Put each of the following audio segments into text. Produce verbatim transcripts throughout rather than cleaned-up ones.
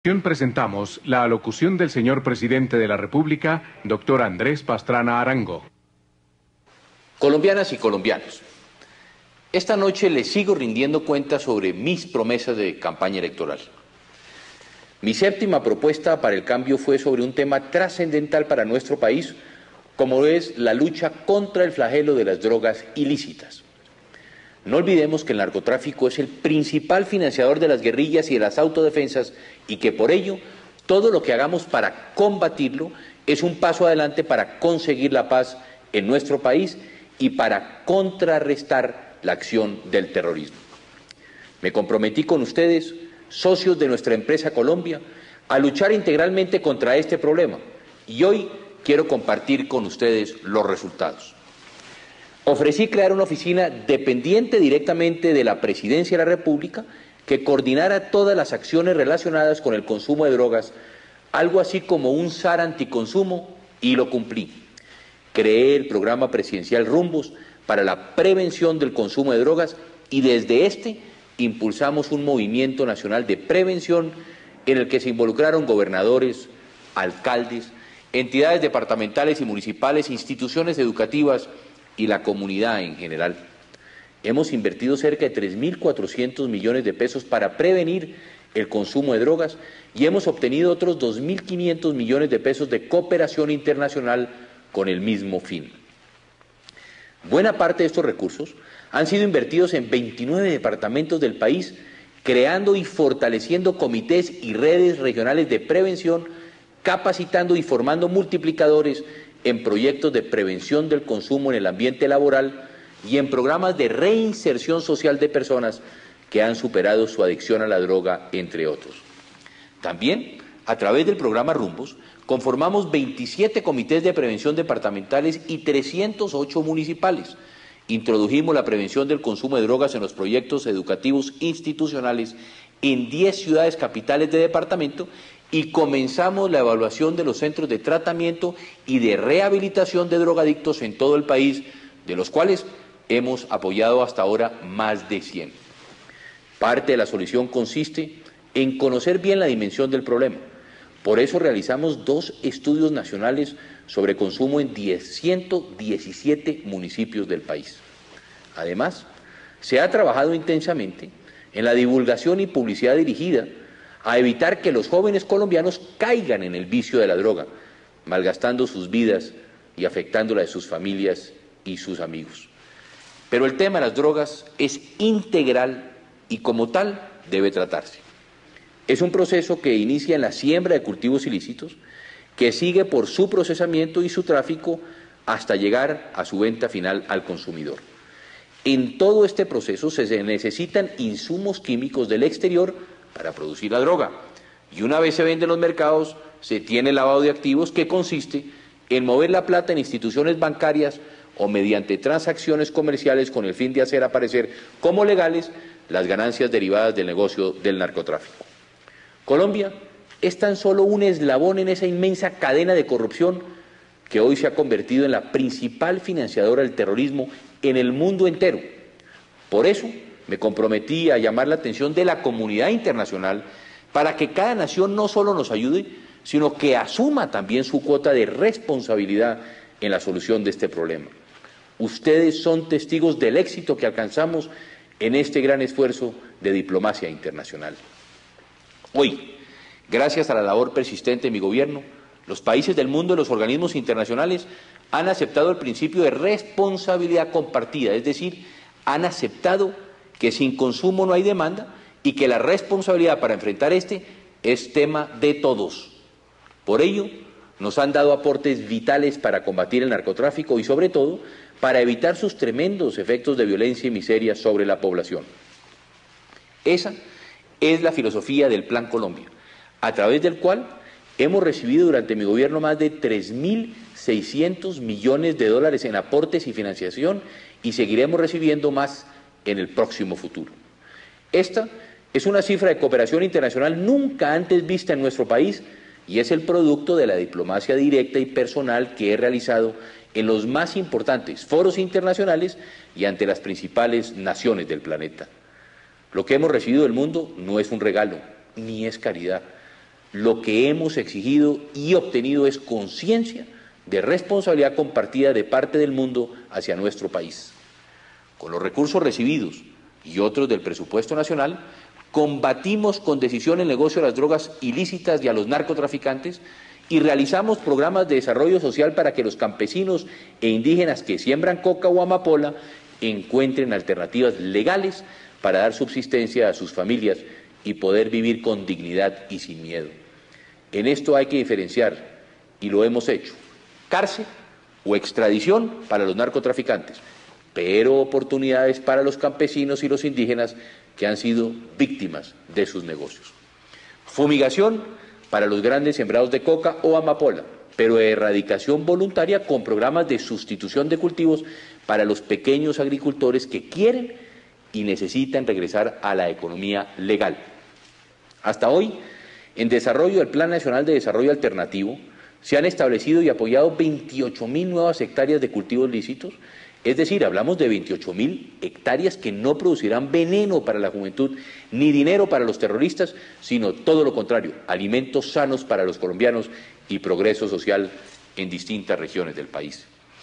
Presentamos la alocución del señor Presidente de la República, doctor Andrés Pastrana Arango. Colombianas y colombianos, esta noche les sigo rindiendo cuentas sobre mis promesas de campaña electoral. Mi séptima propuesta para el cambio fue sobre un tema trascendental para nuestro país, como es la lucha contra el flagelo de las drogas ilícitas. No olvidemos que el narcotráfico es el principal financiador de las guerrillas y de las autodefensas y que por ello todo lo que hagamos para combatirlo es un paso adelante para conseguir la paz en nuestro país y para contrarrestar la acción del terrorismo. Me comprometí con ustedes, socios de nuestra empresa Colombia, a luchar integralmente contra este problema y hoy quiero compartir con ustedes los resultados. Ofrecí crear una oficina dependiente directamente de la Presidencia de la República que coordinara todas las acciones relacionadas con el consumo de drogas, algo así como un S A R anticonsumo, y lo cumplí. Creé el programa presidencial Rumbos para la prevención del consumo de drogas y desde este impulsamos un movimiento nacional de prevención en el que se involucraron gobernadores, alcaldes, entidades departamentales y municipales, instituciones educativas y la comunidad en general. Hemos invertido cerca de tres mil cuatrocientos millones de pesos para prevenir el consumo de drogas y hemos obtenido otros dos mil quinientos millones de pesos de cooperación internacional con el mismo fin. Buena parte de estos recursos han sido invertidos en veintinueve departamentos del país, creando y fortaleciendo comités y redes regionales de prevención, capacitando y formando multiplicadores en proyectos de prevención del consumo en el ambiente laboral y en programas de reinserción social de personas que han superado su adicción a la droga, entre otros. También, a través del programa Rumbos, conformamos veintisiete comités de prevención departamentales y trescientos ocho municipales. Introdujimos la prevención del consumo de drogas en los proyectos educativos institucionales en diez ciudades capitales de departamento y comenzamos la evaluación de los centros de tratamiento y de rehabilitación de drogadictos en todo el país, de los cuales hemos apoyado hasta ahora más de cien. Parte de la solución consiste en conocer bien la dimensión del problema. Por eso realizamos dos estudios nacionales sobre consumo en ciento diecisiete municipios del país. Además, se ha trabajado intensamente en la divulgación y publicidad dirigida a evitar que los jóvenes colombianos caigan en el vicio de la droga, malgastando sus vidas y afectando la de sus familias y sus amigos. Pero el tema de las drogas es integral y como tal debe tratarse. Es un proceso que inicia en la siembra de cultivos ilícitos, que sigue por su procesamiento y su tráfico hasta llegar a su venta final al consumidor. En todo este proceso se necesitan insumos químicos del exterior para producir la droga, y una vez se vende en los mercados, se tiene el lavado de activos, que consiste en mover la plata en instituciones bancarias o mediante transacciones comerciales con el fin de hacer aparecer como legales las ganancias derivadas del negocio del narcotráfico. Colombia es tan solo un eslabón en esa inmensa cadena de corrupción que hoy se ha convertido en la principal financiadora del terrorismo en el mundo entero. Por eso me comprometí a llamar la atención de la comunidad internacional para que cada nación no solo nos ayude, sino que asuma también su cuota de responsabilidad en la solución de este problema. Ustedes son testigos del éxito que alcanzamos en este gran esfuerzo de diplomacia internacional. Hoy, gracias a la labor persistente de mi gobierno, los países del mundo y los organismos internacionales han aceptado el principio de responsabilidad compartida, es decir, han aceptado que sin consumo no hay demanda y que la responsabilidad para enfrentar este es tema de todos. Por ello, nos han dado aportes vitales para combatir el narcotráfico y, sobre todo, para evitar sus tremendos efectos de violencia y miseria sobre la población. Esa es la filosofía del Plan Colombia, a través del cual hemos recibido durante mi gobierno más de tres mil seiscientos millones de dólares en aportes y financiación y seguiremos recibiendo más en el próximo futuro. Esta es una cifra de cooperación internacional nunca antes vista en nuestro país y es el producto de la diplomacia directa y personal que he realizado en los más importantes foros internacionales y ante las principales naciones del planeta. Lo que hemos recibido del mundo no es un regalo, ni es caridad. Lo que hemos exigido y obtenido es conciencia de responsabilidad compartida de parte del mundo hacia nuestro país. Con los recursos recibidos y otros del presupuesto nacional, combatimos con decisión el negocio de las drogas ilícitas y a los narcotraficantes y realizamos programas de desarrollo social para que los campesinos e indígenas que siembran coca o amapola encuentren alternativas legales para dar subsistencia a sus familias y poder vivir con dignidad y sin miedo. En esto hay que diferenciar, y lo hemos hecho, cárcel o extradición para los narcotraficantes, pero oportunidades para los campesinos y los indígenas que han sido víctimas de sus negocios. Fumigación para los grandes sembrados de coca o amapola, pero erradicación voluntaria con programas de sustitución de cultivos para los pequeños agricultores que quieren y necesitan regresar a la economía legal. Hasta hoy, en desarrollo del Plan Nacional de Desarrollo Alternativo, se han establecido y apoyado veintiocho mil nuevas hectáreas de cultivos lícitos, es decir, hablamos de veintiocho mil hectáreas que no producirán veneno para la juventud ni dinero para los terroristas, sino todo lo contrario, alimentos sanos para los colombianos y progreso social en distintas regiones del país.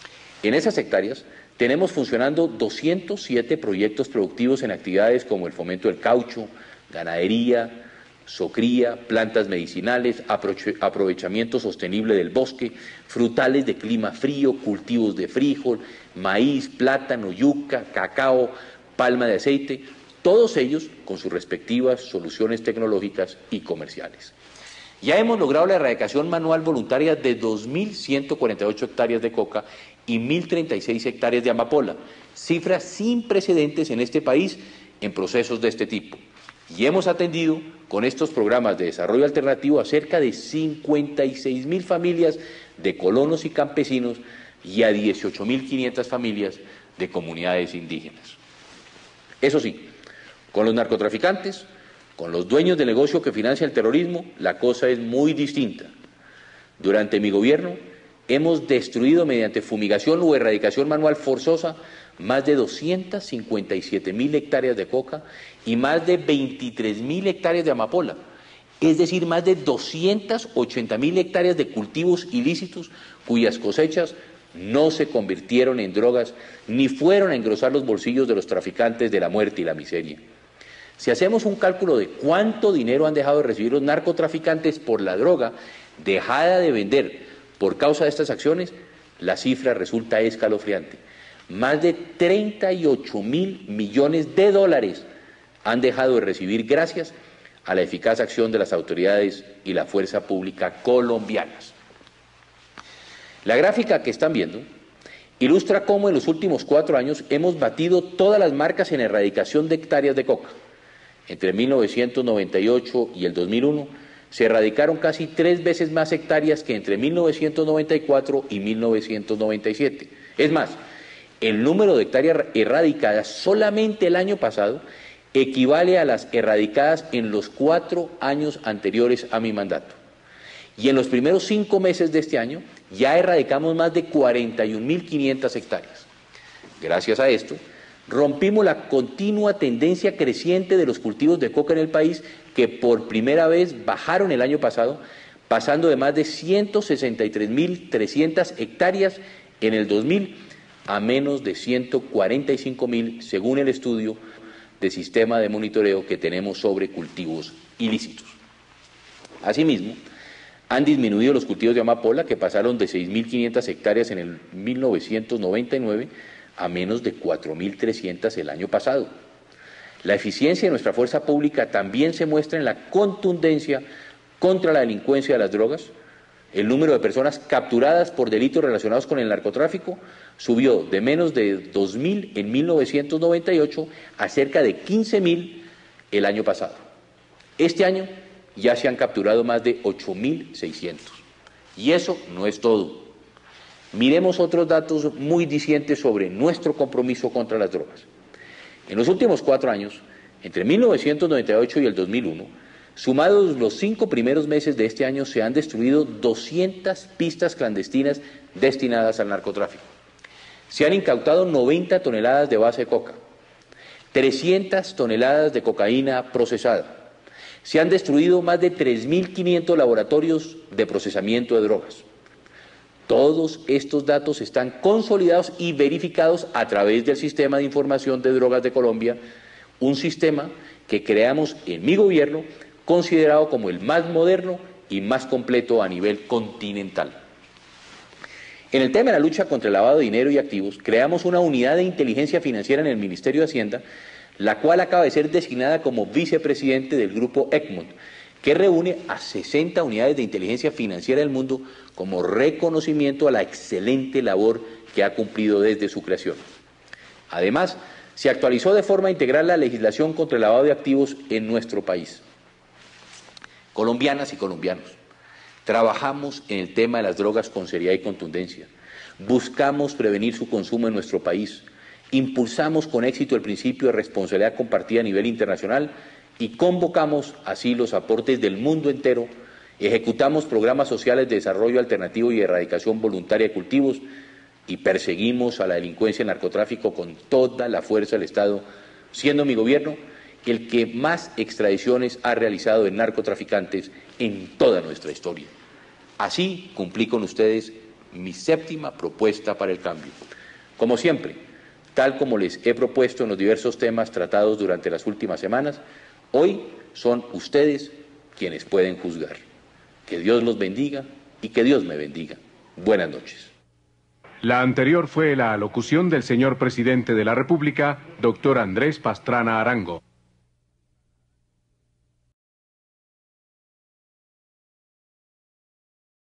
En esas hectáreas tenemos funcionando doscientos siete proyectos productivos en actividades como el fomento del caucho, ganadería, socría, plantas medicinales, aprovechamiento sostenible del bosque, frutales de clima frío, cultivos de frijol, maíz, plátano, yuca, cacao, palma de aceite, todos ellos con sus respectivas soluciones tecnológicas y comerciales. Ya hemos logrado la erradicación manual voluntaria de dos mil ciento cuarenta y ocho hectáreas de coca y mil treinta y seis hectáreas de amapola, cifras sin precedentes en este país en procesos de este tipo. Y hemos atendido con estos programas de desarrollo alternativo a cerca de cincuenta y seis mil familias de colonos y campesinos y a dieciocho mil quinientas familias de comunidades indígenas. Eso sí, con los narcotraficantes, con los dueños del negocio que financia el terrorismo, la cosa es muy distinta. Durante mi gobierno hemos destruido mediante fumigación o erradicación manual forzosa más de doscientas cincuenta y siete mil hectáreas de coca y más de veintitrés mil hectáreas de amapola, es decir, más de doscientas ochenta mil hectáreas de cultivos ilícitos cuyas cosechas no se convirtieron en drogas ni fueron a engrosar los bolsillos de los traficantes de la muerte y la miseria. Si hacemos un cálculo de cuánto dinero han dejado de recibir los narcotraficantes por la droga dejada de vender por causa de estas acciones, la cifra resulta escalofriante. Más de treinta y ocho mil millones de dólares han dejado de recibir gracias a la eficaz acción de las autoridades y la fuerza pública colombianas. La gráfica que están viendo ilustra cómo en los últimos cuatro años hemos batido todas las marcas en erradicación de hectáreas de coca. Entre mil novecientos noventa y ocho y el dos mil uno se erradicaron casi tres veces más hectáreas que entre mil novecientos noventa y cuatro y mil novecientos noventa y siete. Es más, el número de hectáreas erradicadas solamente el año pasado equivale a las erradicadas en los cuatro años anteriores a mi mandato. Y en los primeros cinco meses de este año ya erradicamos más de cuarenta y un mil quinientas hectáreas. Gracias a esto, rompimos la continua tendencia creciente de los cultivos de coca en el país, que por primera vez bajaron el año pasado, pasando de más de ciento sesenta y tres mil trescientas hectáreas en el dos mil a menos de ciento cuarenta y cinco mil, según el estudio de sistema de monitoreo que tenemos sobre cultivos ilícitos. Asimismo, han disminuido los cultivos de amapola, que pasaron de seis mil quinientas hectáreas en el mil novecientos noventa y nueve a menos de cuatro mil trescientas el año pasado. La eficiencia de nuestra fuerza pública también se muestra en la contundencia contra la delincuencia de las drogas. El número de personas capturadas por delitos relacionados con el narcotráfico subió de menos de dos mil en mil novecientos noventa y ocho a cerca de quince mil el año pasado. Este año ya se han capturado más de ocho mil seiscientos. Y eso no es todo. Miremos otros datos muy dicientes sobre nuestro compromiso contra las drogas. En los últimos cuatro años, entre mil novecientos noventa y ocho y el dos mil uno, sumados los cinco primeros meses de este año, se han destruido doscientas pistas clandestinas destinadas al narcotráfico. Se han incautado noventa toneladas de base de coca, trescientas toneladas de cocaína procesada, Se han destruido más de tres mil quinientos laboratorios de procesamiento de drogas. Todos estos datos están consolidados y verificados a través del Sistema de Información de Drogas de Colombia, un sistema que creamos en mi gobierno, considerado como el más moderno y más completo a nivel continental. En el tema de la lucha contra el lavado de dinero y activos, creamos una unidad de inteligencia financiera en el Ministerio de Hacienda, la cual acaba de ser designada como vicepresidente del grupo Egmont, que reúne a sesenta unidades de inteligencia financiera del mundo como reconocimiento a la excelente labor que ha cumplido desde su creación. Además, se actualizó de forma integral la legislación contra el lavado de activos en nuestro país. Colombianas y colombianos, trabajamos en el tema de las drogas con seriedad y contundencia. Buscamos prevenir su consumo en nuestro país. Impulsamos con éxito el principio de responsabilidad compartida a nivel internacional y convocamos así los aportes del mundo entero. Ejecutamos programas sociales de desarrollo alternativo y erradicación voluntaria de cultivos y perseguimos a la delincuencia y el narcotráfico con toda la fuerza del Estado, siendo mi gobierno el que más extradiciones ha realizado de narcotraficantes en toda nuestra historia. Así cumplí con ustedes mi séptima propuesta para el cambio. Como siempre, tal como les he propuesto en los diversos temas tratados durante las últimas semanas, hoy son ustedes quienes pueden juzgar. Que Dios los bendiga y que Dios me bendiga. Buenas noches. La anterior fue la alocución del señor presidente de la República, doctor Andrés Pastrana Arango.